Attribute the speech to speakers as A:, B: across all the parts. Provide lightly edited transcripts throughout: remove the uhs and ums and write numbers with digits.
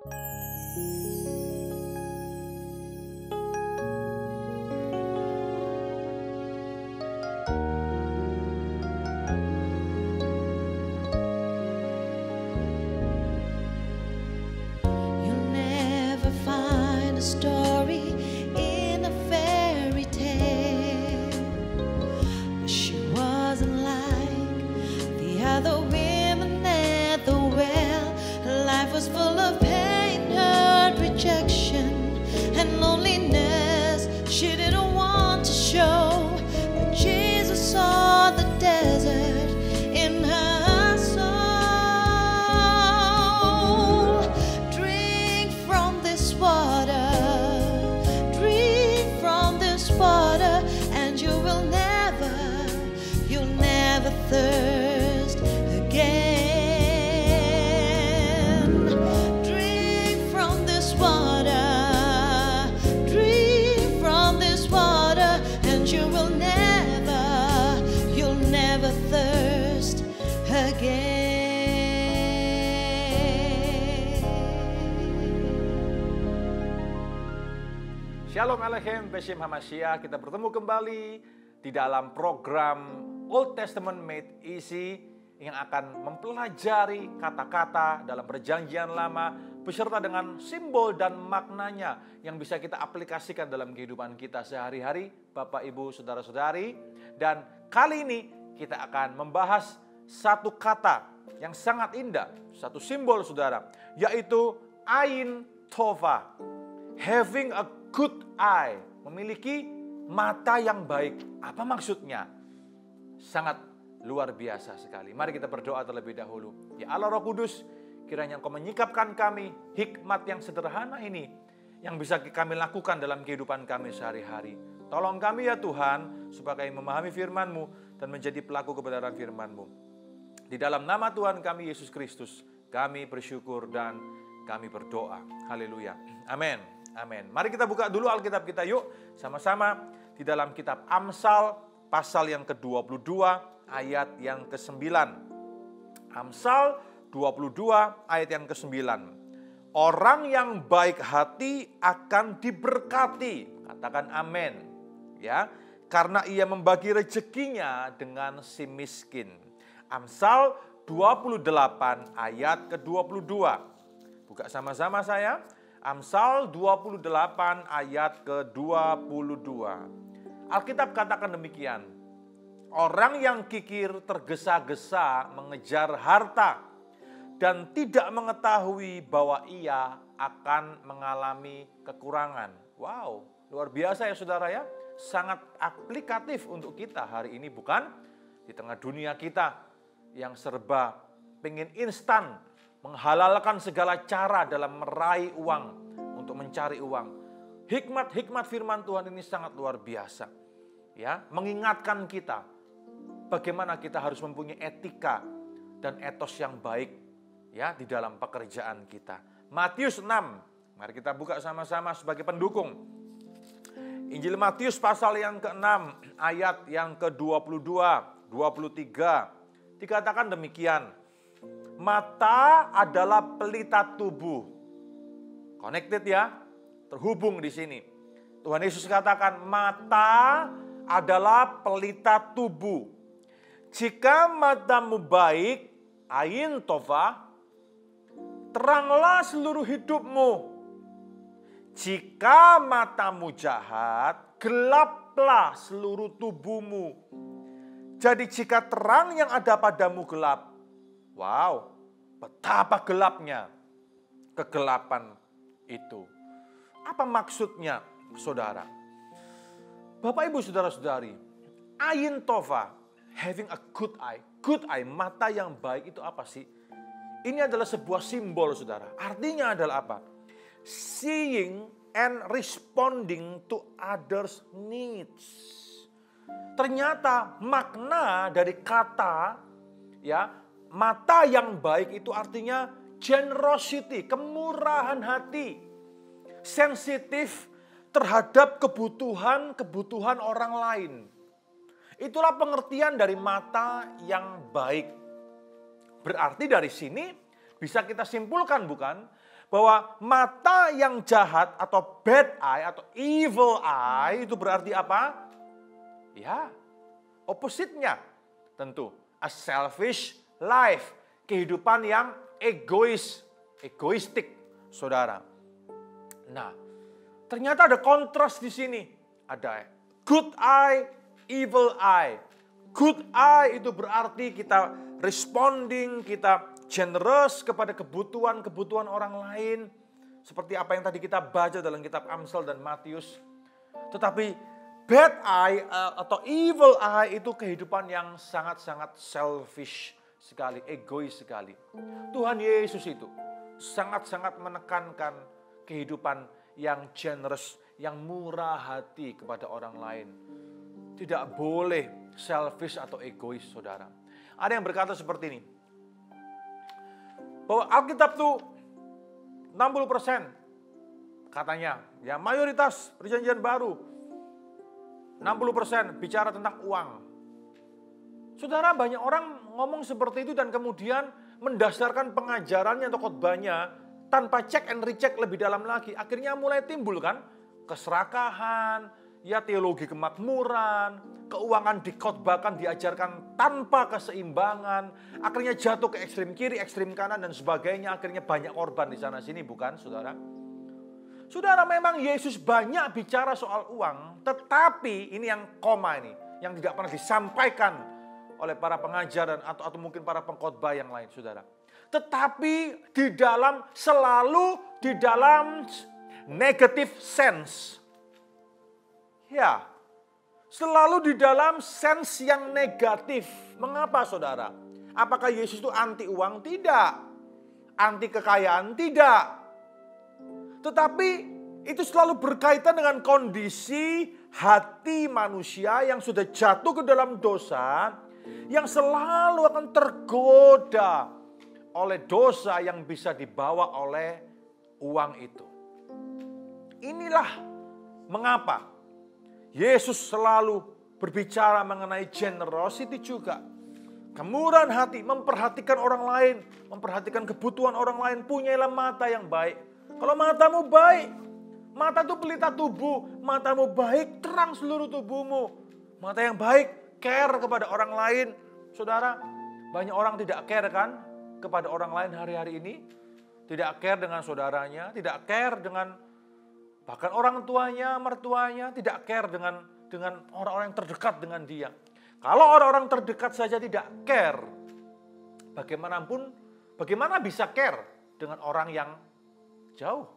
A: You'll never find a story in a fairy tale. She wasn't like the other women at the well. Her life was full of pain, hurt, rejection, and loneliness. She didn't want to show, but Jesus saw the desert in her soul. Drink from this water, drink from this water, and you'll never thirst again. Drink from this water, drink from this water, and you'll never thirst again.
B: Shalom Aleichem, B'Shem HaMashiach. Kita bertemu kembali di dalam program Old Testament Made Easy yang akan mempelajari kata-kata dalam perjanjian lama beserta dengan simbol dan maknanya yang bisa kita aplikasikan dalam kehidupan kita sehari-hari, Bapak, Ibu, Saudara-saudari. Dan kali ini kita akan membahas satu kata yang sangat indah, satu simbol saudara, yaitu Ain Tova. Having a good eye, memiliki mata yang baik. Apa maksudnya? Sangat luar biasa sekali. Mari kita berdoa terlebih dahulu. Ya Allah Roh Kudus, kiranya Engkau menyikapkan kami hikmat yang sederhana ini yang bisa kami lakukan dalam kehidupan kami sehari-hari. Tolong kami ya Tuhan, supaya kami memahami firman-Mu dan menjadi pelaku kebenaran firman-Mu. Di dalam nama Tuhan kami Yesus Kristus, kami bersyukur dan kami berdoa. Haleluya. Amin. Amin. Mari kita buka dulu Alkitab kita yuk, sama-sama di dalam kitab Amsal pasal yang ke-22 ayat yang ke-9. Amsal 22 ayat yang ke-9. Orang yang baik hati akan diberkati. Katakan amin. Ya, karena ia membagi rezekinya dengan si miskin. Amsal 28 ayat ke-22. Buka sama-sama saya. Amsal 28 ayat ke-22. Alkitab katakan demikian. Orang yang kikir tergesa-gesa mengejar harta dan tidak mengetahui bahwa ia akan mengalami kekurangan. Wow, luar biasa ya saudara ya. Sangat aplikatif untuk kita hari ini, bukan? Di tengah dunia kita yang serba pengen instan, menghalalkan segala cara dalam meraih uang, untuk mencari uang. Hikmat-hikmat firman Tuhan ini sangat luar biasa. Ya, mengingatkan kita bagaimana kita harus mempunyai etika dan etos yang baik ya di dalam pekerjaan kita. Matius 6. Mari kita buka sama-sama sebagai pendukung. Injil Matius pasal yang ke-6 ayat yang ke-22, 23. Dikatakan demikian. Mata adalah pelita tubuh. Connected ya, terhubung di sini. Tuhan Yesus katakan mata adalah pelita tubuh. Jika matamu baik, ain tova, teranglah seluruh hidupmu. Jika matamu jahat, gelaplah seluruh tubuhmu. Jadi jika terang yang ada padamu gelap, wow, betapa gelapnya kegelapan itu. Apa maksudnya, saudara? Bapak, Ibu, Saudara-saudari, ain tova, having a good eye, mata yang baik itu apa sih? Ini adalah sebuah simbol, saudara. Artinya adalah apa? Seeing and responding to others' needs. Ternyata makna dari kata ya mata yang baik itu artinya generosity, kemurahan hati, sensitif terhadap kebutuhan orang lain. Itulah pengertian dari mata yang baik. Berarti dari sini bisa kita simpulkan bukan? bahwa mata yang jahat atau bad eye atau evil eye itu berarti apa? Ya, opposite-nya tentu a selfish life, kehidupan yang egoistik, saudara. Nah, ternyata ada kontras di sini. Ada good eye, evil eye. Good eye itu berarti kita responding, kita generous kepada kebutuhan orang lain. Seperti apa yang tadi kita baca dalam kitab Amsal dan Matius. Tetapi bad eye atau evil eye itu kehidupan yang sangat-sangat selfish sekali, egois sekali. Tuhan Yesus itu sangat-sangat menekankan kehidupan yang generous, yang murah hati kepada orang lain. Tidak boleh selfish atau egois, saudara. Ada yang berkata seperti ini, bahwa Alkitab itu 60% katanya, ya mayoritas perjanjian baru 60% bicara tentang uang. Saudara, banyak orang ngomong seperti itu dan kemudian mendasarkan pengajarannya atau khotbahnya tanpa cek and recheck lebih dalam lagi. Akhirnya mulai timbul kan keserakahan, ya teologi kemakmuran, keuangan dikhotbahkan, diajarkan tanpa keseimbangan. Akhirnya jatuh ke ekstrem kiri, ekstrem kanan dan sebagainya. Akhirnya banyak korban di sana sini, bukan saudara? Saudara, memang Yesus banyak bicara soal uang, tetapi ini yang koma ini, yang tidak pernah disampaikan oleh para pengajar dan atau mungkin para pengkhotbah yang lain, saudara. Tetapi selalu di dalam negative sense. Ya, selalu di dalam sense yang negatif. Mengapa, saudara? Apakah Yesus itu anti uang? Tidak. Anti kekayaan? Tidak. Tetapi itu selalu berkaitan dengan kondisi hati manusia yang sudah jatuh ke dalam dosa, yang selalu akan tergoda oleh dosa yang bisa dibawa oleh uang itu. Inilah mengapa Yesus selalu berbicara mengenai generosity juga. Kemurahan hati, memperhatikan orang lain, memperhatikan kebutuhan orang lain, punyailah mata yang baik. Kalau matamu baik, mata itu pelita tubuh, matamu baik, terang seluruh tubuhmu. Mata yang baik, care kepada orang lain. Saudara, banyak orang tidak care kan kepada orang lain hari-hari ini. Tidak care dengan saudaranya, tidak care dengan bahkan orang tuanya, mertuanya, tidak care dengan orang-orang yang terdekat dengan dia. Kalau orang-orang terdekat saja tidak care, bagaimana bisa care dengan orang yang jauh?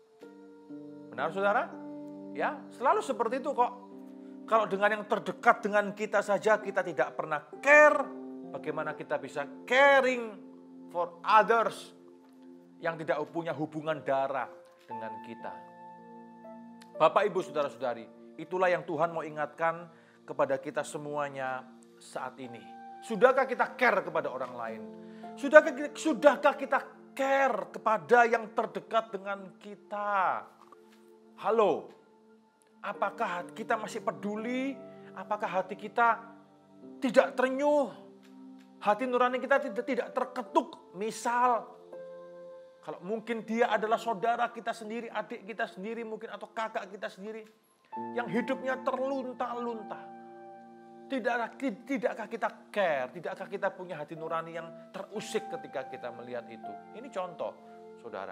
B: Benar, saudara? Ya, selalu seperti itu kok. Kalau dengan yang terdekat dengan kita saja kita tidak pernah care, bagaimana kita bisa caring for others yang tidak punya hubungan darah dengan kita? Bapak, Ibu, saudara-saudari, itulah yang Tuhan mau ingatkan kepada kita semuanya saat ini. Sudahkah kita care kepada orang lain? Sudahkah kita care kepada yang terdekat dengan kita? Halo, apakah kita masih peduli? Apakah hati kita tidak terenyuh? Hati nurani kita tidak terketuk? Misal, kalau mungkin dia adalah saudara kita sendiri, adik kita sendiri mungkin, atau kakak kita sendiri, yang hidupnya terlunta-lunta. Tidakkah kita care? Tidakkah kita punya hati nurani yang terusik ketika kita melihat itu? Ini contoh, saudara.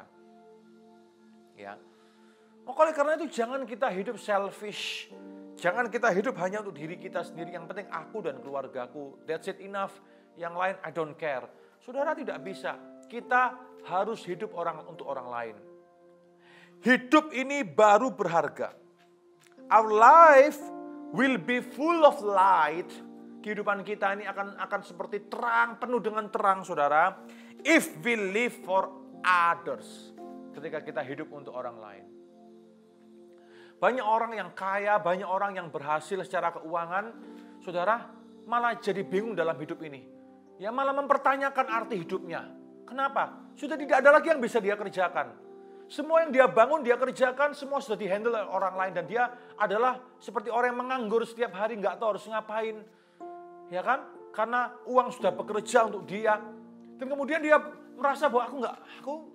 B: Ya. Oleh karena itu jangan kita hidup selfish. Jangan kita hidup hanya untuk diri kita sendiri. Yang penting aku dan keluargaku. That's it, enough. Yang lain I don't care. Saudara, tidak bisa. Kita harus hidup untuk orang lain. Hidup ini baru berharga. Our life will be full of light. Kehidupan kita ini akan seperti terang, penuh dengan terang, saudara. If we live for others. Ketika kita hidup untuk orang lain. Banyak orang yang kaya, banyak orang yang berhasil secara keuangan, saudara, malah jadi bingung dalam hidup ini. Ya, malah mempertanyakan arti hidupnya. Kenapa? Sudah tidak ada lagi yang bisa dia kerjakan. Semua yang dia bangun, dia kerjakan, semua sudah dihandle oleh orang lain. Dan dia adalah seperti orang yang menganggur setiap hari, nggak tahu harus ngapain. Ya kan? Karena uang sudah bekerja untuk dia. Dan kemudian dia merasa bahwa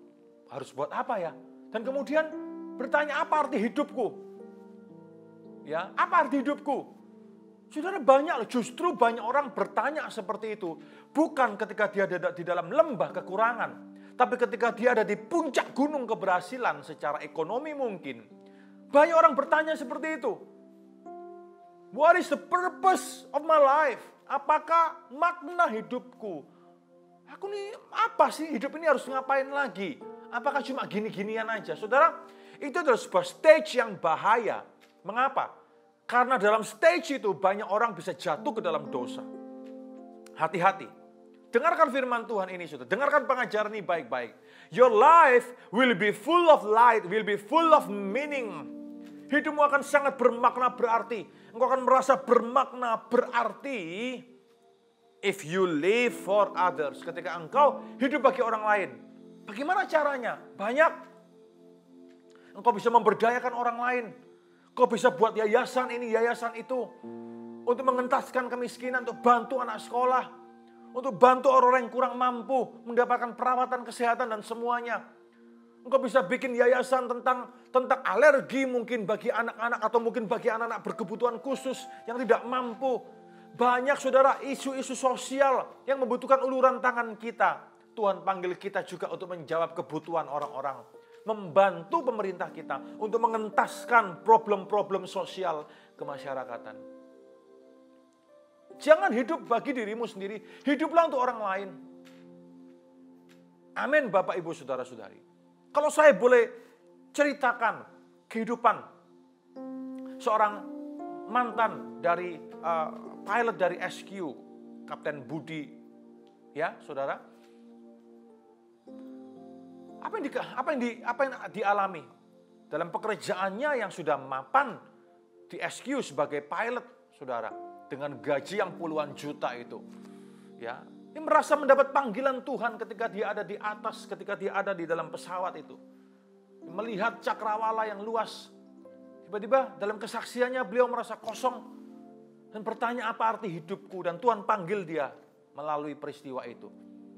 B: harus buat apa ya? Dan kemudian bertanya, apa arti hidupku? Ya, apa arti hidupku? Saudara, banyak, justru banyak orang bertanya seperti itu. Bukan ketika dia ada di dalam lembah kekurangan. Tapi ketika dia ada di puncak gunung keberhasilan secara ekonomi mungkin. Banyak orang bertanya seperti itu. What is the purpose of my life? Apakah makna hidupku? Aku nih apa sih hidup ini harus ngapain lagi? Apakah cuma gini-ginian aja? Saudara, itu adalah sebuah stage yang bahaya. Mengapa? Karena dalam stage itu banyak orang bisa jatuh ke dalam dosa. Hati-hati. Dengarkan firman Tuhan ini, saudara. Dengarkan pengajaran ini baik-baik. Your life will be full of light, will be full of meaning. Hidupmu akan sangat bermakna berarti. Engkau akan merasa bermakna berarti if you live for others. Ketika engkau hidup bagi orang lain. Bagaimana caranya? Banyak. Engkau bisa memberdayakan orang lain. Engkau bisa buat yayasan ini, yayasan itu. Untuk mengentaskan kemiskinan, untuk bantu anak sekolah. Untuk bantu orang-orang yang kurang mampu. Mendapatkan perawatan kesehatan dan semuanya. Engkau bisa bikin yayasan tentang alergi mungkin bagi anak-anak atau mungkin bagi anak-anak berkebutuhan khusus yang tidak mampu. Banyak saudara isu-isu sosial yang membutuhkan uluran tangan kita. Tuhan panggil kita juga untuk menjawab kebutuhan orang-orang. Membantu pemerintah kita untuk mengentaskan problem-problem sosial kemasyarakatan. Jangan hidup bagi dirimu sendiri, hiduplah untuk orang lain. Amin Bapak Ibu Saudara-saudari. Kalau saya boleh ceritakan kehidupan seorang mantan dari pilot dari SQ, Kapten Budi, ya saudara. Apa yang dialami dalam pekerjaannya yang sudah mapan di SQ sebagai pilot, saudara, dengan gaji yang puluhan juta itu, ya. Dia merasa mendapat panggilan Tuhan ketika dia ada di atas, ketika dia ada di dalam pesawat itu. Melihat cakrawala yang luas. Tiba-tiba dalam kesaksiannya beliau merasa kosong. Dan bertanya apa arti hidupku. Dan Tuhan panggil dia melalui peristiwa itu.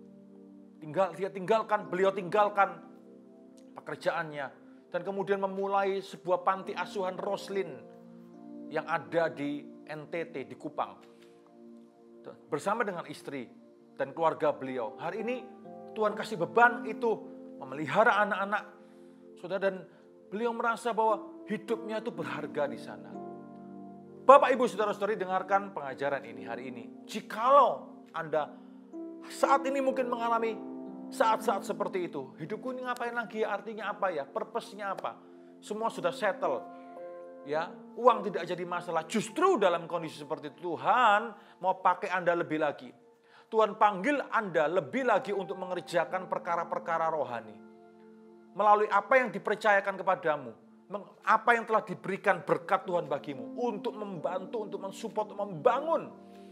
B: Beliau tinggalkan pekerjaannya. Dan kemudian memulai sebuah panti asuhan Roslin yang ada di NTT, di Kupang. Bersama dengan istri dan keluarga beliau. Hari ini Tuhan kasih beban itu memelihara anak-anak. Saudara, dan beliau merasa bahwa hidupnya itu berharga di sana. Bapak Ibu Saudara-saudari, dengarkan pengajaran ini hari ini. Jikalau Anda saat ini mungkin mengalami saat-saat seperti itu. Hidupku ini ngapain lagi ya? Artinya apa ya? Purpose-nya apa? Semua sudah settle. Ya, uang tidak jadi masalah. Justru dalam kondisi seperti itu Tuhan mau pakai Anda lebih lagi. Tuhan panggil Anda lebih lagi untuk mengerjakan perkara-perkara rohani. Melalui apa yang dipercayakan kepadamu. Apa yang telah diberikan berkat Tuhan bagimu. Untuk membantu, untuk mensupport, untuk membangun.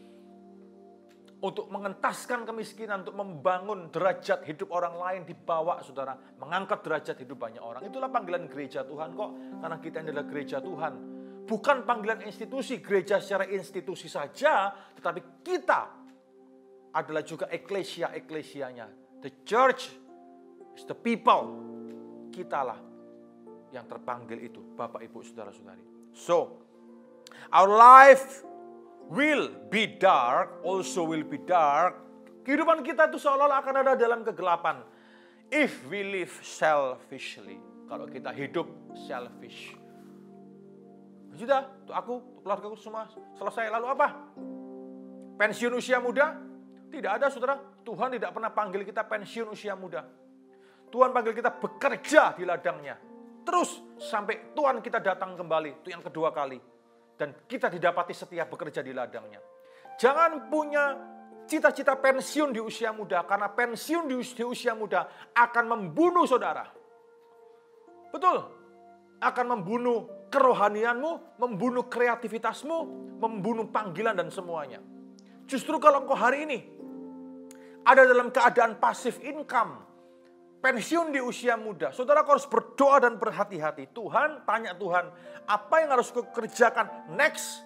B: Untuk mengentaskan kemiskinan, untuk membangun derajat hidup orang lain dibawa saudara. Mengangkat derajat hidup banyak orang. Itulah panggilan gereja Tuhan kok. Karena kita adalah gereja Tuhan. Bukan panggilan institusi, gereja secara institusi saja. Tetapi kita adalah juga eklesia-eklesianya. The church is the people. Kitalah yang terpanggil itu, Bapak, Ibu, Saudara-saudari. So, our life will be dark, also will be dark. Kehidupan kita itu seolah-olah akan ada dalam kegelapan. If we live selfishly. Kalau kita hidup selfish. Sudah, untuk aku, untuk keluargaku semua selesai. Lalu apa? Pensiun usia muda? Tidak ada saudara, Tuhan tidak pernah panggil kita pensiun usia muda. Tuhan panggil kita bekerja di ladangnya. Terus sampai Tuhan kita datang kembali, itu yang kedua kali. Dan kita didapati setia bekerja di ladangnya. Jangan punya cita-cita pensiun di usia muda. Karena pensiun di usia muda akan membunuh saudara. Betul. Akan membunuh kerohanianmu, membunuh kreativitasmu, membunuh panggilan dan semuanya. Justru kalau engkau hari ini ada dalam keadaan passive income, pensiun di usia muda, saudara harus berdoa dan berhati-hati. Tuhan, tanya Tuhan, apa yang harus kukerjakan next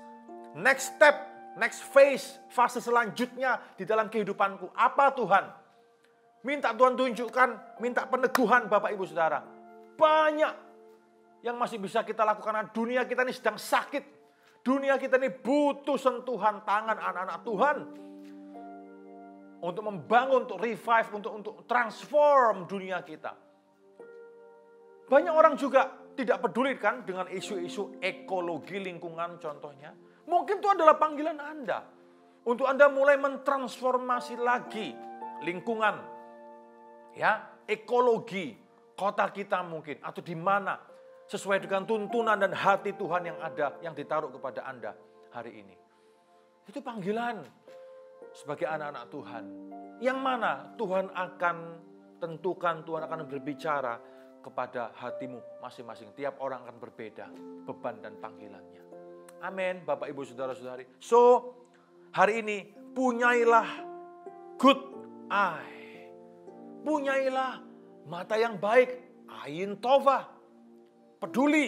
B: step, next phase, fase selanjutnya di dalam kehidupanku. Apa Tuhan? Minta Tuhan tunjukkan, minta peneguhan Bapak Ibu Saudara. Banyak yang masih bisa kita lakukan karena dunia kita ini sedang sakit. Dunia kita ini butuh sentuhan tangan anak-anak Tuhan. Untuk membangun, untuk revive, untuk transform dunia kita. Banyak orang juga tidak peduli kan dengan isu-isu ekologi lingkungan contohnya. Mungkin itu adalah panggilan Anda. Untuk Anda mulai mentransformasi lagi lingkungan. Ya, ekologi kota kita mungkin. Atau di mana sesuai dengan tuntunan dan hati Tuhan yang ada, yang ditaruh kepada Anda hari ini. Itu panggilan. Sebagai anak-anak Tuhan. Yang mana Tuhan akan tentukan, Tuhan akan berbicara kepada hatimu masing-masing. Tiap orang akan berbeda beban dan panggilannya. Amin, Bapak Ibu Saudara-saudari. So, hari ini punyailah good eye. Punyailah mata yang baik. Ayin tova. Peduli.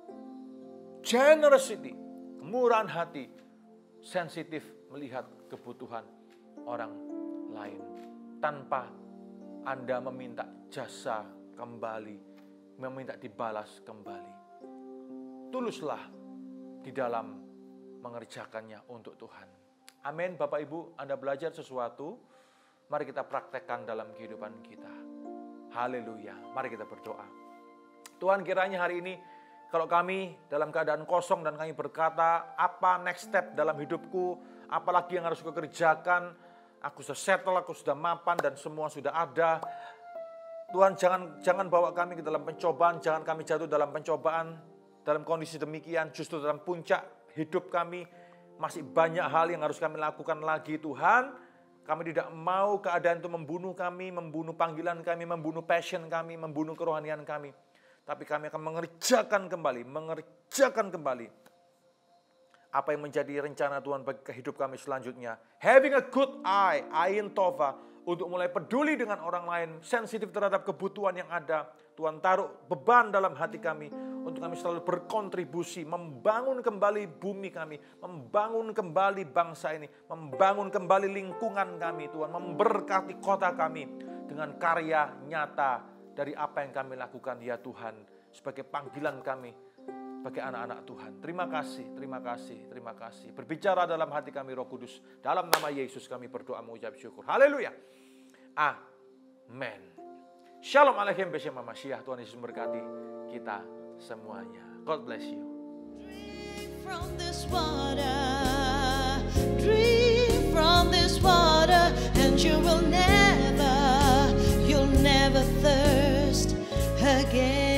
B: Generosity. Kemurahan hati. Sensitif melihat kebutuhan orang lain. Tanpa Anda meminta jasa kembali. Meminta dibalas kembali. Tuluslah di dalam mengerjakannya untuk Tuhan. Amin. Bapak Ibu, Anda belajar sesuatu. Mari kita praktekkan dalam kehidupan kita. Haleluya. Mari kita berdoa. Tuhan, kiranya hari ini kalau kami dalam keadaan kosong dan kami berkata, apa next step dalam hidupku, apalagi yang harus aku kerjakan, aku sudah settle, aku sudah mapan dan semua sudah ada. Tuhan, jangan bawa kami ke dalam pencobaan, jangan kami jatuh dalam pencobaan, dalam kondisi demikian, justru dalam puncak hidup kami, masih banyak hal yang harus kami lakukan lagi Tuhan. Kami tidak mau keadaan itu membunuh kami, membunuh panggilan kami, membunuh passion kami, membunuh kerohanian kami. Tapi kami akan mengerjakan kembali apa yang menjadi rencana Tuhan bagi hidup kami selanjutnya. Having a good eye, ayin tova, untuk mulai peduli dengan orang lain, sensitif terhadap kebutuhan yang ada. Tuhan taruh beban dalam hati kami, untuk kami selalu berkontribusi, membangun kembali bumi kami, membangun kembali bangsa ini, membangun kembali lingkungan kami, Tuhan, memberkati kota kami dengan karya nyata dari apa yang kami lakukan, ya Tuhan, sebagai panggilan kami, sebagai anak-anak Tuhan. Terima kasih. Berbicara dalam hati kami Roh Kudus. Dalam nama Yesus kami berdoa mengucap syukur. Haleluya. Amen. Shalom Aleichem Beshem HaMashiach. Tuhan Yesus memberkati kita semuanya. God bless you.
A: Drink from this water, drink from this water, and you'll never thirst again.